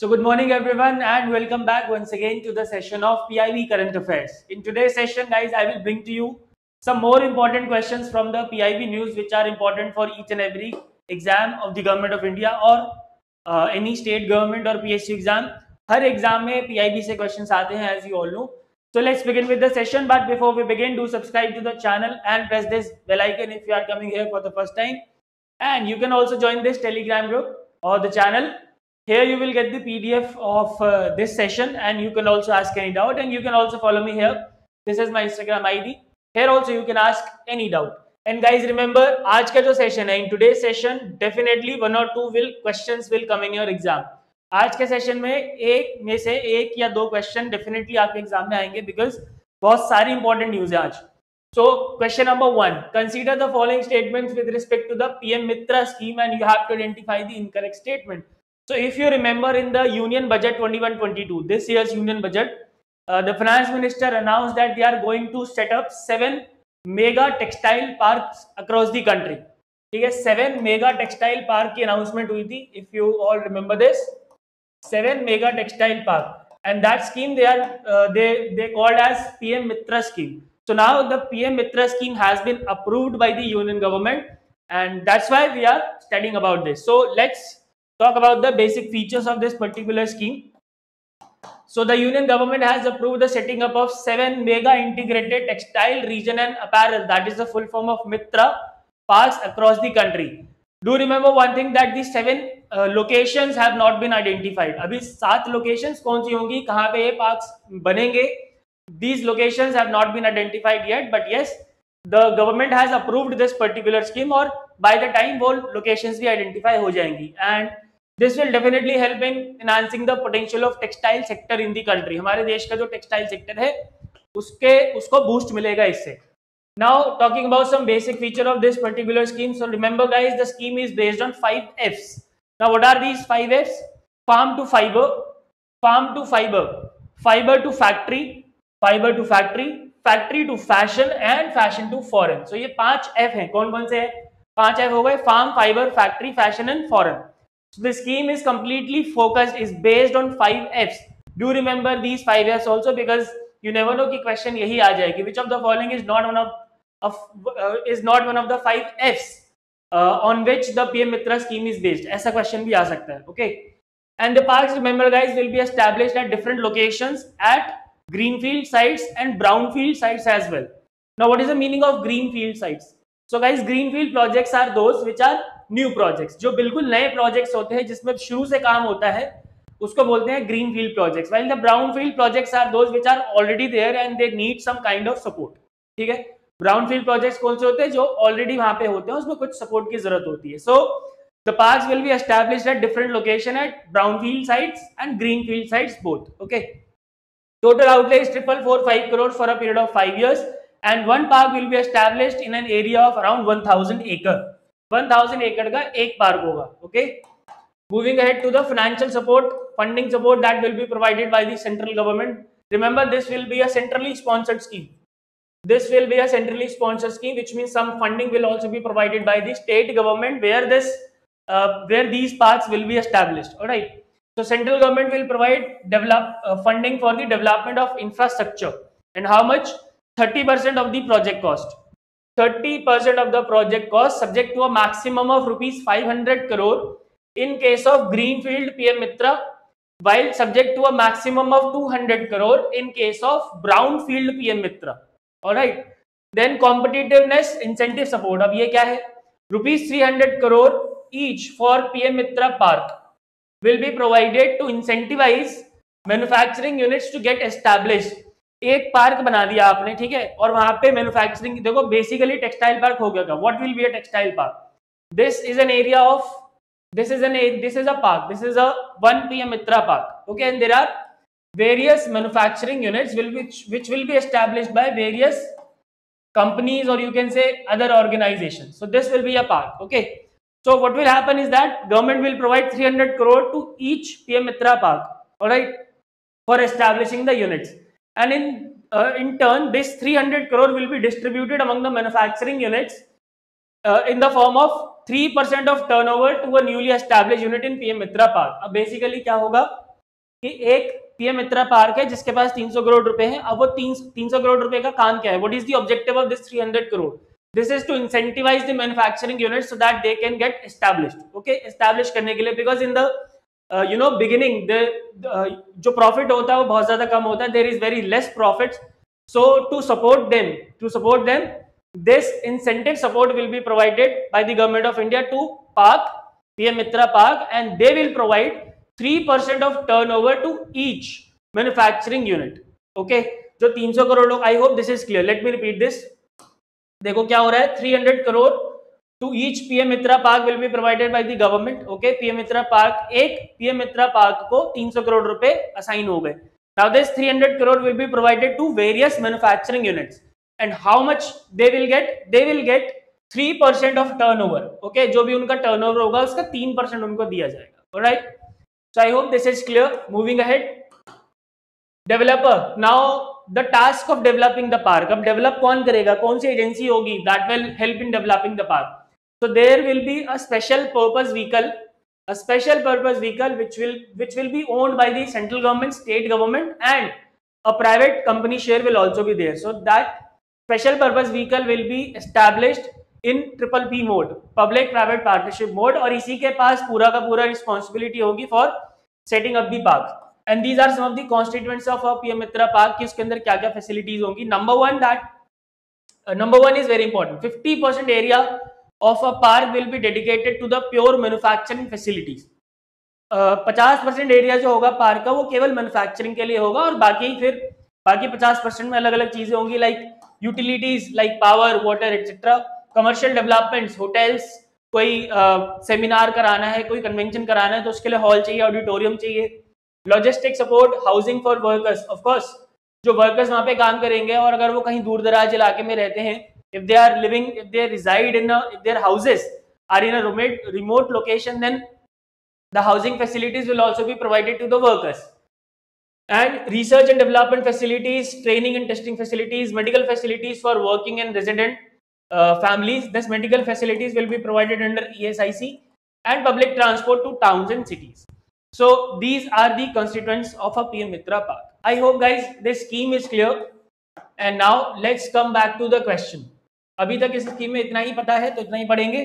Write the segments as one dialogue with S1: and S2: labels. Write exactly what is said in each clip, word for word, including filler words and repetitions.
S1: So good morning everyone and welcome back once again to the session of P I B Current Affairs. In today's session guys, I will bring to you some more important questions from the P I B news which are important for each and every exam of the government of India or uh, any state government or P S C exam. हर exam में P I B से questions आते हैं as you all know. So let's begin with the session, but before we begin, do subscribe to the channel and press this bell icon if you are coming here for the first time. And you can also join this Telegram group or the channel. Here you will get the P D F of uh, this session and you can also ask any doubt, and you can also follow me here. This is my Instagram I D. Here also you can ask any doubt. And guys remember, आज का जो session है, in today's session definitely one or two will questions will come in your exam. आज के session में एक में से एक या दो क्वेश्चन डेफिनेटली आपके एग्जाम में आएंगे बिकॉज बहुत सारी इंपॉर्टेंट न्यूज है आज. So question number one, consider the following statements with respect to the P M Mitra scheme and you have to identify the incorrect statement. So if you remember in the Union Budget twenty-one twenty-two, this year's Union Budget, uh, the Finance Minister announced that they are going to set up seven mega textile parks across the country. ठीक है, seven mega textile park की announcement हुई थी. If you all remember this, seven mega textile park, and that scheme they are uh, they they called as P M Mitra scheme. So now the P M Mitra scheme has been approved by the Union government, and that's why we are studying about this. So let's talk about the basic features of this particular scheme. So the Union government has approved the setting up of seven mega integrated textile, region and apparel, that is the full form of Mitra parks across the country. Do remember one thing, that the seven uh, locations have not been identified. अभी सात locations कौन सी होंगी, कहाँ पे ये parks बनेंगे, these locations have not been identified yet, but yes, the government has approved this particular scheme और by the time वो locations भी identify हो जाएंगी, and this will definitely help in enhancing the potential of textile sector in the country. हमारे देश का जो textile sector है उसके उसको boost मिलेगा इससे. Now talking about some basic feature of this particular scheme. So remember guys, the scheme is based on five F's. Now what are these five F's? Farm to fiber, farm to fiber, fiber to factory, fiber to factory, factory to fashion and fashion to foreign. So ये पांच F हैं. कौन कौन से हैं? पांच F हो गए, farm, fiber, factory, fashion and foreign. So the scheme is completely focused, is based on five F's. Do remember these five F's also, because you never know कि question यही आ जाएगी. Which of the following is not one of, of uh, is not one of the five F's uh, on which the P M Mitra scheme is based? ऐसा question भी आ सकता है. Okay. And the parks, remember guys, will be established at different locations at greenfield sites and brownfield sites as well. Now what is the meaning of greenfield sites? So guys, greenfield projects are those which are new projects. जो बिल्कुल नए projects होते हैं जिसमें शुरू से काम होता है उसको बोलते हैं greenfield projects. While the brownfield projects are those which are already there and they need some kind of support. ठीक है, brownfield projects कौन से होते हैं? जो already वहाँ पे होते हैं, उसमें कुछ support की जरूरत होती है. So the parks will be established at different location at brownfield sites and greenfield sites both. Okay. Total outlay is triple four five crores for a period of five years, and one park will be established in an area of around one thousand acre. one thousand acre का एक park होगा. Okay. Moving ahead to the financial support, funding support that will be provided by the central government. Remember, this will be a centrally sponsored scheme. This will be a centrally sponsored scheme, which means some funding will also be provided by the state government where this, uh, where these parks will be established. All right. So central government will provide develop uh, funding for the development of infrastructure, and how much? thirty percent of the project cost. thirty percent of the project cost, subject to a maximum of rupees five hundred crore in case of greenfield P M Mitra, while subject to a maximum of two hundred crore in case of brownfield P M Mitra. All right. Then competitiveness incentive support. अब ये क्या है? Rupees three hundred crore each for P M Mitra park will be provided to incentivize manufacturing units to get established. एक park बना दिया आपने, ठीक है, और वहां पे मैन्युफैक्चरिंग, देखो बेसिकली टेक्सटाइल पार्क हो गया. What will be a textile park? This is an area of, this is an this is a park, this is a one PM Mitra park. Okay, and there are various manufacturing units will be which will be established by various companies, or you can say other organizations. So this will be a park. Okay. So what will happen is that government will provide three hundred crore to each P M Mitra park, all right, for establishing the units, and in uh, in turn this three hundred crore will be distributed among the manufacturing units uh, in the form of three percent of turnover to a newly established unit in P M Mitra park. अब basically क्या होगा? कि एक PM Mitra park है जिसके पास तीन सौ करोड़ रुपए हैं। अब वो तीन तीन सौ करोड़ रुपए का काम क्या है? What is the objective of this तीन सौ crore? This is to incentivize the manufacturing unit so that they can get established. Okay, establish करने के लिए, because in the you know beginning the जो प्रॉफिट होता है वो बहुत ज्यादा कम होता है, there is very less profit. So to support them to support them this incentive support will be provided by the government of India to Park, P M Mitra Park, and they will provide three percent of turnover to each manufacturing unit. Okay, जो तीन सौ करोड़ लोग, I hope this is clear. Let me repeat this. देखो क्या हो रहा है, तीन सौ crore to each P M Mitra Park will be provided by the government. Okay, P M Mitra Park, एक P M Mitra Park को तीन सौ करोड़ रुपए असाइन हो गए. Now this three hundred crore will be provided to various manufacturing units. And how much they will get? They will get three percent of turnover. Okay, जो भी उनका turnover होगा उसका तीन परसेंट उनको दिया जाएगा. Alright, so I hope this is clear. Moving ahead, developer. Now the task of developing the park. अब develop कौन करेगा? कौन सी एजेंसी होगी that will help in developing the park? So there will be a special purpose vehicle, a special purpose vehicle which will which will be owned by the central government, state government, and a private company share will also be there. So that special purpose vehicle will be established in triple P mode, public private partnership mode, और इसी के पास पूरा का पूरा responsibility होगी for setting up the park. And these are some of the constituents of PM Mitra park कि उसके अंदर क्या क्या फैसिलिटीज होंगी. Number one, that number one is very important. Fifty percent area of a park will be dedicated to the pure manufacturing facilities. पचास percent area जो होगा park का वो केवल मैन्युफैक्चरिंग के लिए होगा, और बाकी फिर बाकी पचास परसेंट में अलग अलग चीजें होंगी, like utilities like power, water etcetera, commercial developments, hotels, कोई सेमिनार uh, कराना है, कोई कन्वेंशन कराना है तो उसके लिए हॉल चाहिए, ऑडिटोरियम चाहिए, logistic support, housing for workers. Of course जो वर्कर्स वहां पे काम करेंगे और अगर वो कहीं दूर दराज इलाके में रहते हैं, if they are living if they reside in if their houses are in a remote location, then the housing facilities will also be provided to the workers. And research and development facilities, training and testing facilities, medical facilities for working and resident uh, families. This medical facilities will be provided under E S I C, and public transport to towns and cities. So these are the constituents of a P M Mitra Park. I hope guys this scheme is clear. And now let's come back to the question. अभी तक इस scheme में इतना ही पता है तो इतना ही पढ़ेंगे.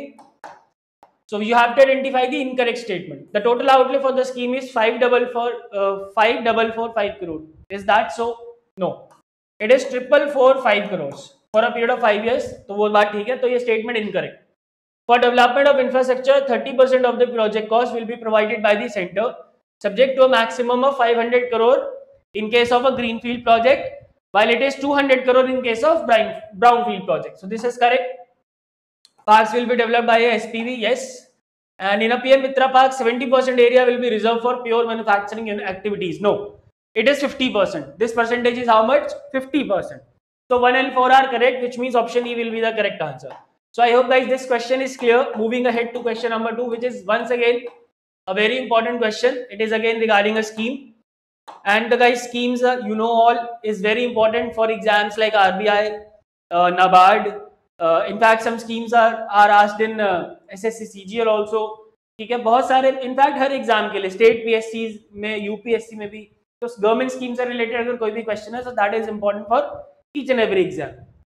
S1: So you have to identify the incorrect statement. The total outlay for the scheme is five double four uh, five double four five crore. Is that so? No. It is triple four five crores for a period of five years. तो वो बात ठीक है. तो ये statement incorrect. For development of infrastructure, thirty percent of the project cost will be provided by the center, subject to a maximum of five hundred crore in case of a greenfield project, while it is two hundred crore in case of brownfield project. So this is correct. Parks will be developed by a S P V, yes. And in a P M Mitra Park, seventy percent area will be reserved for pure manufacturing activities. No, it is fifty percent. This percentage is how much? fifty percent. So one and four are correct, which means option E will be the correct answer. So I hope guys this question is clear. Moving ahead to question number two, which is once again a very important question. It is again regarding a scheme. And the guys schemes, uh, you know all, is very important for exams like R B I, uh, NABARD. Uh, in fact some schemes are are asked in uh, S S C C G L also. ठीक है, बहुत सारे in fact हर exam के लिए state PSC में, UPSC में भी, तो गवर्नमेंट स्कीम से रिलेटेड अगर कोई भी क्वेश्चन है, so that is important for each and every exam.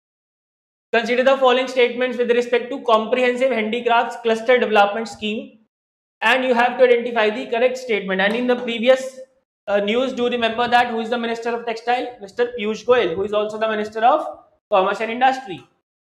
S1: Consider the following statements with respect to comprehensive handicrafts cluster development scheme, and you have to identify the correct statement. And in the previous uh, news, do remember that who is the Minister of Textile? Mister Piyush Goyal, who is also the Minister of Commerce and Industry.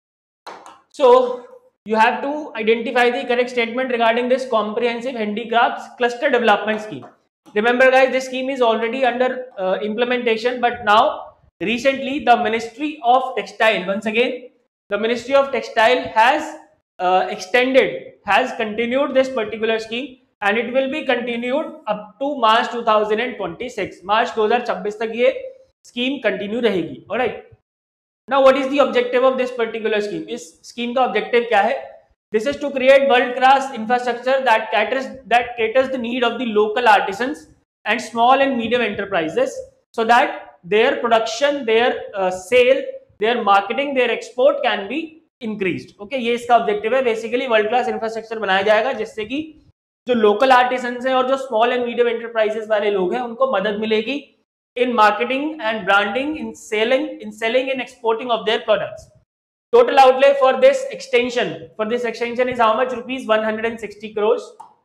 S1: So you have to identify the correct statement regarding this comprehensive handicrafts cluster development scheme. Remember guys, this scheme is already under uh, implementation, but now recently the Ministry of Textile, once again the Ministry of Textile has uh, extended, has continued this particular scheme, and it will be continued up to March two thousand twenty-six. March दो हज़ार छब्बीस तक ये scheme continue रहेगी. Alright. Now what is the objective of this particular scheme? इस scheme का objective क्या है? This is to create world-class infrastructure that caters that caters the need of the local artisans and small and medium enterprises, so that their production, their uh, sale, their marketing, their export can be increased. Okay, ये इसका objective है. Basically world-class infrastructure बनाया जाएगा जिससे कि जो local artisans हैं और जो स्मॉल एंड मीडियम एंटरप्राइजेस वाले लोग हैं उनको मदद मिलेगी in marketing and branding, in selling in selling and exporting of their products. Total outlay for this extension for this extension is how much? Rupees one hundred sixty crores.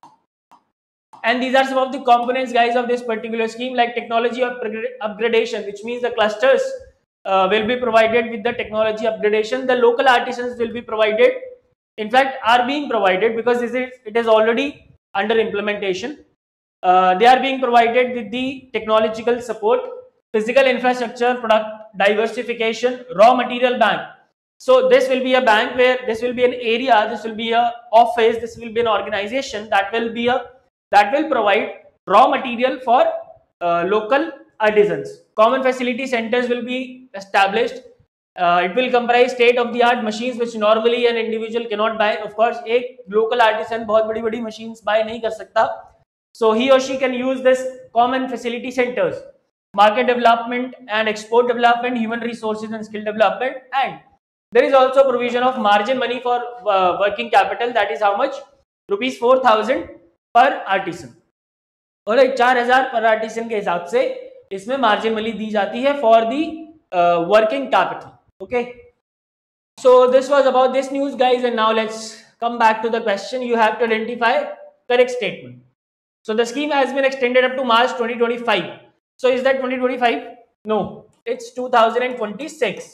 S1: And these are some of the components, guys, of this particular scheme, like technology upgradation, which means the clusters uh, will be provided with the technology upgradation. The local artisans will be provided, in fact are being provided, because this is, it is already under implementation. Uh, they are being provided with the technological support, physical infrastructure, product diversification, raw material bank. So this will be a bank where this will be an area, this will be a office, this will be an organization that will be a that will provide raw material for uh, local artisans. Common facility centers will be established. Uh, it will comprise state of the art machines which normally an individual cannot buy. Of course, एक local artisan बहुत बड़ी बड़ी machines buy नहीं कर सकता. So he or she can use this common facility centers, market development and export development, human resources and skill development, and there is also provision of margin money for uh, working capital. That is how much? Rupees four thousand per artisan. और चार हजार पर artisan के हिसाब से इसमें margin money दी जाती है for the working capital. Okay, so this was about this news, guys. And now let's come back to the question. You have to identify correct statement. So the scheme has been extended up to March twenty twenty-five. So is that twenty twenty-five? No, it's two thousand twenty-six.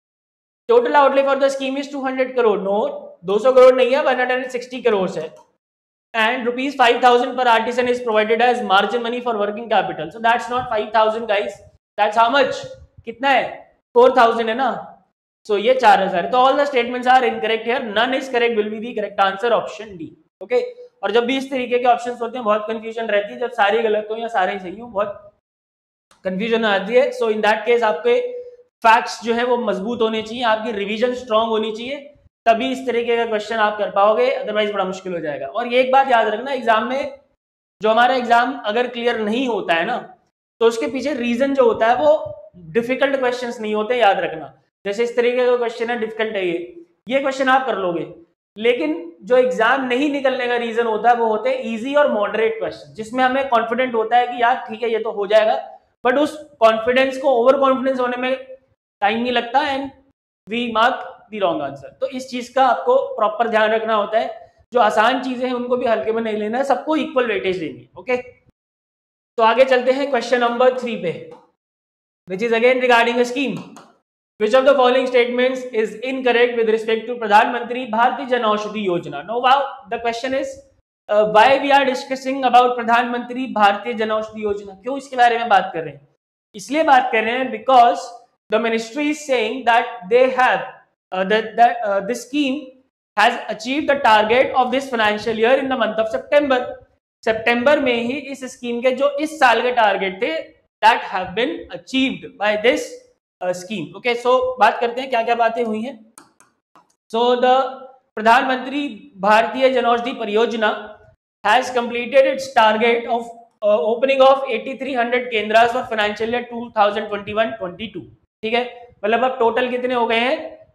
S1: Total outlay for the scheme is two hundred crore. No, two hundred crore नहीं है, one hundred sixty crore है. And rupees five thousand per artisan is provided as margin money for working capital. So that's not five thousand, guys. That's how much? कितना है? four thousand है ना. So ये four thousand है. तो all the statements are incorrect here. None is correct. Will be the correct answer. Option D. Okay. और जब भी इस तरीके के ऑप्शंस होते हैं बहुत कंफ्यूजन रहती है. जब सारे गलत हो या सारे सही हो बहुत कंफ्यूजन आती है. सो इन दैट केस आपके फैक्ट्स जो है वो मजबूत होने चाहिए, आपकी रिवीजन स्ट्रांग होनी चाहिए, तभी इस तरीके का क्वेश्चन आप कर पाओगे. अदरवाइज बड़ा मुश्किल हो जाएगा. और ये एक बात याद रखना, एग्जाम में जो हमारा एग्जाम अगर क्लियर नहीं होता है ना, तो उसके पीछे रीजन जो होता है वो डिफिकल्ट क्वेश्चंस नहीं होते, याद रखना. जैसे इस तरीके का क्वेश्चन है, डिफिकल्ट है ये ये क्वेश्चन आप कर लोगे, लेकिन जो एग्जाम नहीं निकलने का रीजन होता है वो होते हैं इजी और मॉडरेट क्वेश्चन, जिसमें हमें कॉन्फिडेंट होता है कि यार ठीक है ये तो हो जाएगा, बट उस कॉन्फिडेंस को ओवर कॉन्फिडेंस होने में टाइम नहीं लगता and we mark the wrong answer. तो इस चीज का आपको प्रॉपर ध्यान रखना होता है. जो आसान चीजें हैं उनको भी हल्के में नहीं लेना है, सबको इक्वल वेटेज देनी है. ओके, तो आगे चलते हैं क्वेश्चन नंबर थ्री पे, which is again regarding a scheme. Which of the following statements is incorrect with respect to Pradhanmantri Bharatiya Jan Aushadhi Yojana? Now, wow, the question is uh, why we are discussing about Pradhanmantri Bharatiya Jan Aushadhi Yojana? क्यों इसके बारे में बात कर रहे हैं? इसलिए बात कर रहे हैं because the ministry is saying that they have uh, that that uh, this scheme has achieved the target of this financial year in the month of September. September में ही इस स्कीम के जो इस साल के टारगेट थे that have been achieved by this scheme. Okay, so बात करते हैं क्या क्या बातें हुई हैं. सो द प्रधानमंत्री Bhartiya Janaushadhi Pariyojana has completed its target of opening of eighty-three hundred Kendras for financial year twenty twenty-one twenty-two. ठीक है, मतलब अब टोटल कितने हो गए हैं?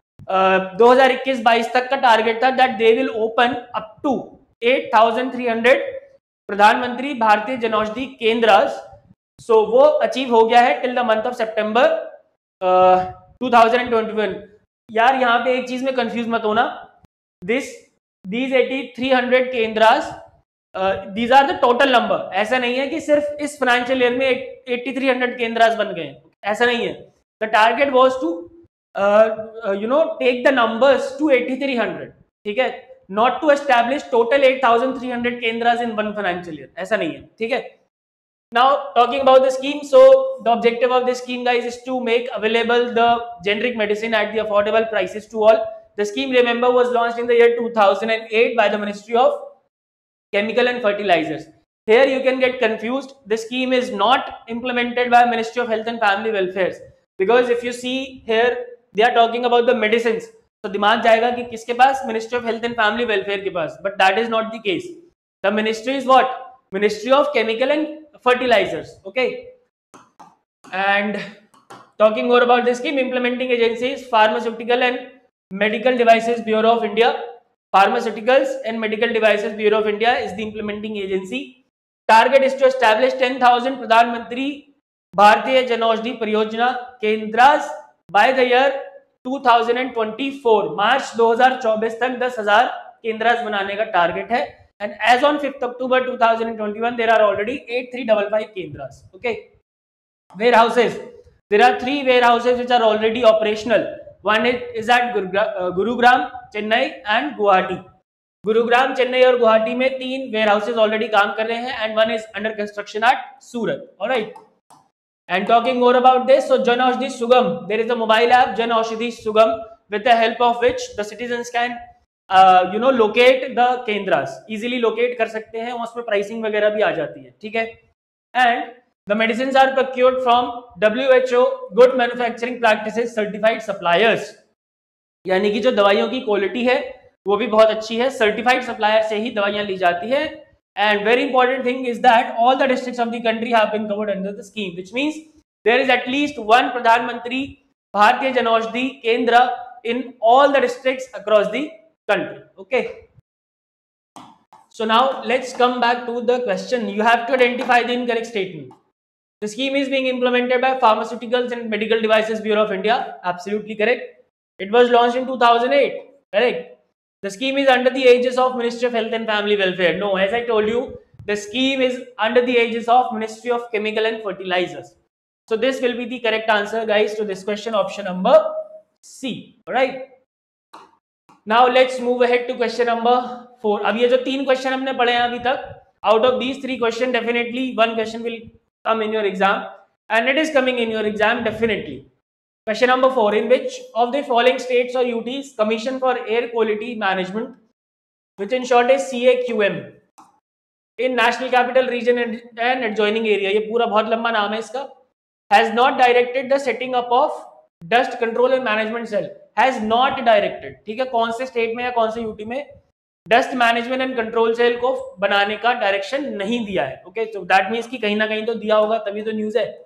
S1: दो हज़ार इक्कीस बाईस तक का टारगेट था that they will open up to eight thousand three hundred प्रधानमंत्री भारतीय जनौषधि केंद्रास. सो वो अचीव हो गया है टिल द मंथ ऑफ सितंबर twenty twenty-one. यार यहाँ पे एक चीज में कंफ्यूज मत होना. दिस दीज eighty-three hundred केंद्रास these are the total number. ऐसा नहीं है कि सिर्फ इस फाइनेंशियल ईयर में eighty-three hundred केंद्रास बन गए, ऐसा नहीं है. The target was to you know take the numbers to eighty-three hundred. ठीक है, not to establish total eight thousand three hundred केंद्रास इन वन फाइनेंशियल ईयर, ऐसा नहीं है. ठीक है. Now talking about the scheme, so the objective of this scheme, guys, is to make available the generic medicine at the affordable prices to all. The scheme, remember, was launched in the year two thousand eight by the Ministry of Chemical and Fertilizers. Here you can get confused. The scheme is not implemented by Ministry of Health and Family Welfare, because if you see here, they are talking about the medicines. So दिमाग जाएगा कि किसके पास? Ministry of Health and Family Welfare के पास. But that is not the case. The ministry is what? Ministry of Chemical and Fertilizers. Okay, and talking more about this scheme, implementing agencies, Pharmaceutical and Medical Devices Bureau of India, Pharmaceuticals and Medical Devices Bureau of India is the implementing agency. Target is to establish ten thousand Pradhan Mantri Bharatiya Janaushadhi Pariyojana Kendras by the year two thousand twenty-four. मार्च दो हज़ार चौबीस तक दस हज़ार केंद्रास बनाने का target है. And as on fifth October two thousand twenty-one, there are already eight thousand three hundred fifty-five kendras. Okay. Warehouses. There are three warehouses which are already operational. One is, is at Gurugram, Chennai and Guwahati. Gurugram, Chennai और गुवाहाटी में तीन warehouses already काम कर रहे हैं and one is under construction at Surat. All right. And talking more about this, so Jan Aushadhi Sugam, there is a mobile app Jan Aushadhi Sugam with the help of which the citizens can uh, you know locate the kendras, easily locate कर सकते हैं, उसमें pricing वगैरह भी आ जाती है, ठीक है. And the medicines are procured from W H O Good Manufacturing Practices Certified Suppliers, यानी कि जो दवाइयों की क्वालिटी है वो भी बहुत अच्छी है, सर्टिफाइड सप्लायर से ही दवाइयां ली जाती है. And very important thing is that all the districts of the country have been covered under the scheme, which means there is at least one Pradhan Mantri Bharatiya Janaushadhi Kendra in all the districts across the country. Okay. So now let's come back to the question. You have to identify the incorrect statement. The scheme is being implemented by Pharmaceuticals and Medical Devices Bureau of India. Absolutely correct. It was launched in two thousand eight. Correct. The scheme is under the aegis of Ministry of Health and Family Welfare. No, as I told you, the scheme is under the aegis of Ministry of Chemical and Fertilizers. So this will be the correct answer, guys, to this question, option number C. Alright. Now let's move ahead to question number four. अब ये जो तीन question हमने पढ़े हैं अभी तक, out of these three question, definitely one question will come in your exam, and it is coming in your exam definitely. Question number four. In which of the following states or U Ts Commission for Air Quality Management, which in short is C A Q M, in National Capital Region and adjoining area, ये पूरा बहुत लंबा नाम है इसका, has not directed the setting up of Dust Control and Management Cell. Has not directed. ठीक है, कौन से स्टेट में या कौन से यूटी में dust management and control cell को बनाने का डायरेक्शन नहीं दिया है. ओके, तो दैट मीन्स कि कहीं ना कहीं तो दिया होगा, तभी तो न्यूज है.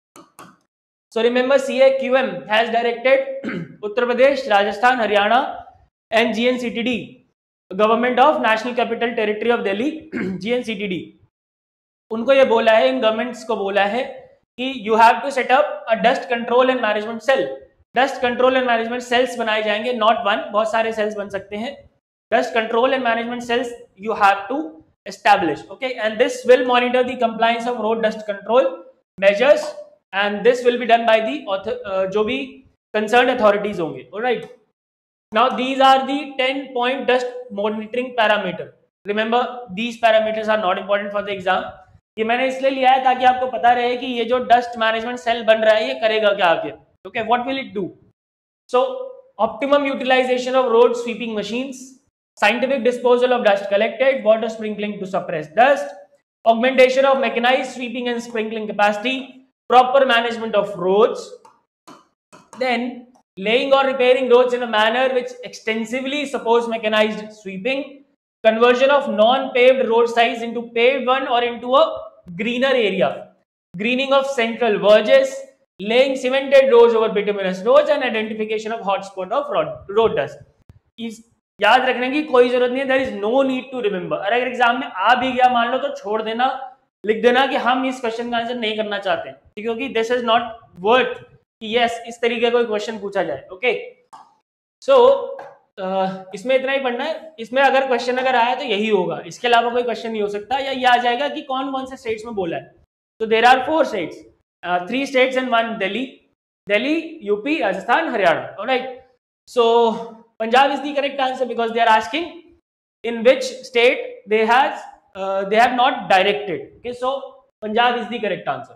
S1: So remember, C A Q M has directed Uttar Pradesh, Rajasthan, Haryana and G N C T D, Government of National Capital Territory of Delhi, G N C T D. उनको ये बोला है, इन governments को बोला है कि you have to set up a dust control and management cell. Dust control and management cells बनाए जाएंगे, not one, बहुत सारे cells बन सकते हैं. Dust control and management cells you have to establish. Okay, and this will monitor the compliance of road dust control measures. And this will be done by the author, uh, जो भी concerned authorities होंगे. Alright. Now these are the ten point dust monitoring parameter. Remember, these parameters are not important for the exam. ये मैंने इसलिए लिया है ताकि आपको पता रहे कि ये जो dust management cell बन रहा है ये करेगा क्या आगे. Okay, what will it do? So optimum utilization of road sweeping machines, scientific disposal of dust collected, water sprinkling to suppress dust, augmentation of mechanized sweeping and sprinkling capacity, proper management of roads, then laying or repairing roads in a manner which extensively supports mechanized sweeping, conversion of non-paved road sites into paved one or into a greener area, greening of central verges, laying cemented roads over bituminous roads, and identification of hotspot of road, road dust. इस याद रखने की कोई जरूरत नहीं है. there is no need to remember. अगर exam में आ भी गया मान लो तो छोड़ देना, लिख देना कि हम इस क्वेश्चन का आंसर नहीं करना चाहते, क्योंकि दिस इज नॉट वर्थ कि यस इस तरीके का कोई क्वेश्चन पूछा जाए. ओके, सो इसमें इतना ही पढ़ना है. इसमें अगर क्वेश्चन अगर आया तो यही होगा, इसके अलावा कोई क्वेश्चन नहीं हो सकता, या ये आ जाएगा कि कौन कौन से स्टेट्स में बोला है. तो there are four states, three states and one Delhi. Delhi, UP, Rajasthan, Haryana. Alright. So Punjab is the correct answer because they are asking in which state they has Uh, they have not directed. Okay, so Punjab is the correct answer.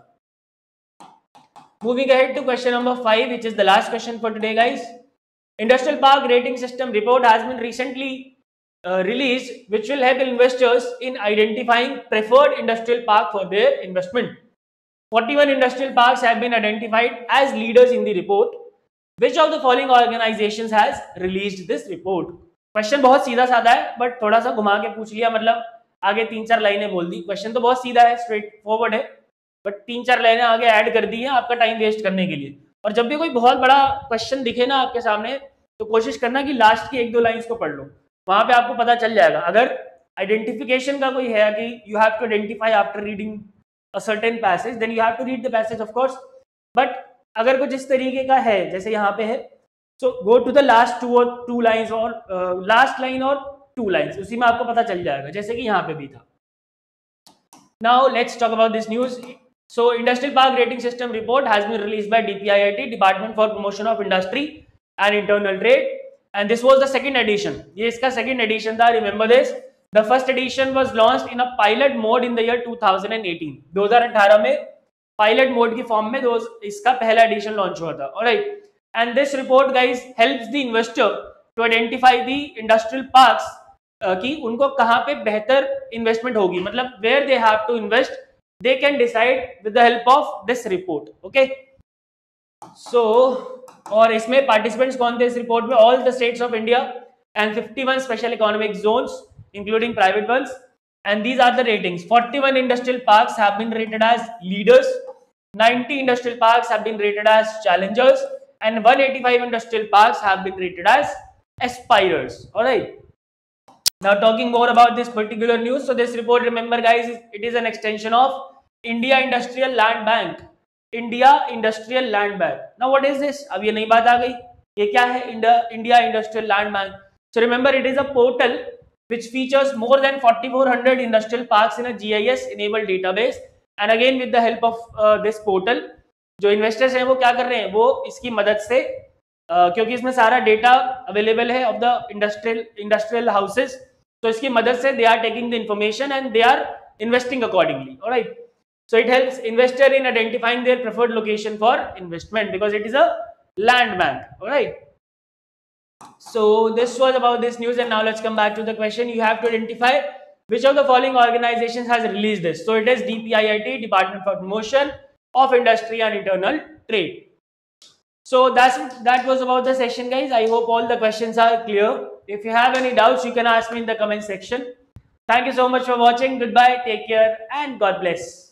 S1: Moving ahead to question number five, which is the last question for today, guys. Industrial Park Rating System report has been recently uh, released, which will help investors in identifying preferred industrial park for their investment. forty-one industrial parks have been identified as leaders in the report. Which of the following organizations has released this report? Question बहुत सीधा साधा है, but थोड़ा सा घुमा के पूछ लिया, मतलब आगे तीन चार लाइनें बोल दी. क्वेश्चन तो बहुत सीधा है, स्ट्रेट फॉरवर्ड है, बट तीन चार लाइनें आगे ऐड कर दी है आपका टाइम वेस्ट करने के लिए. और जब भी कोई बहुत बड़ा क्वेश्चन दिखे ना आपके सामने, तो कोशिश करना कि लास्ट की एक दो लाइंस को पढ़ लो. वहां पे आपको पता चल जाएगा। अगर आइडेंटिफिकेशन का कोई है कि you have to identify after reading a certain passage, then you have to read the passage of course. But अगर कुछ इस तरीके का है जैसे यहाँ पे है, so go to the last two और टू लाइंस और लास्ट लाइन और टू लाइंस, उसी में आपको पता चल जाएगा, जैसे कि यहाँ पे भी था। Now let's talk about this news. So Industrial Park Rating System report has been released by D P I I T, Department for Promotion of Industry and Internal Trade, and this was the second edition. ये इसका second edition था. Remember this. The first edition was launched in a pilot mode in the year two thousand eighteen. दो हज़ार अठारह में pilot mode की form में दो इसका पहला edition launch हुआ था. Alright. And this report, guys, helps the investor to identify the industrial parks uh, कि उनको कहाँ पे बेहतर investment होगी, मतलब where they have to invest. They can decide with the help of this report. Okay. So, और इसमें participants कौन थे इस report में? All the states of India and fifty-one special economic zones, including private ones. And these are the ratings. forty-one industrial parks have been rated as leaders. ninety industrial parks have been rated as challengers, and one hundred eighty-five industrial parks have been rated as aspirers. All right. Now talking more about this particular news, so this report, remember guys, it is an extension of India Industrial Land Bank. India Industrial Land Bank. Now what is this? अब ये नई बात आ गई, ये क्या है? India Industrial Land Bank. So remember, it is a portal which features more than forty-four hundred industrial parks in a G I S enabled database. And again with the help of uh, this portal, जो investors हैं वो क्या कर रहे हैं, वो इसकी मदद से uh, क्योंकि इसमें सारा डेटा अवेलेबल है of the industrial industrial houses, तो इसकी मदद से they are taking the information and they are investing accordingly. Alright. So it helps investor in identifying their preferred location for investment because it is a land bank. All right. So this was about this news, and now let's come back to the question. You have to identify which of the following organizations has released this. So it is D P I I T, Department for Promotion of Industry and Internal Trade. So that's that was about the session, guys. I hope all the questions are clear. If you have any doubts, you can ask me in the comment section. Thank you so much for watching. Goodbye, take care, and God bless.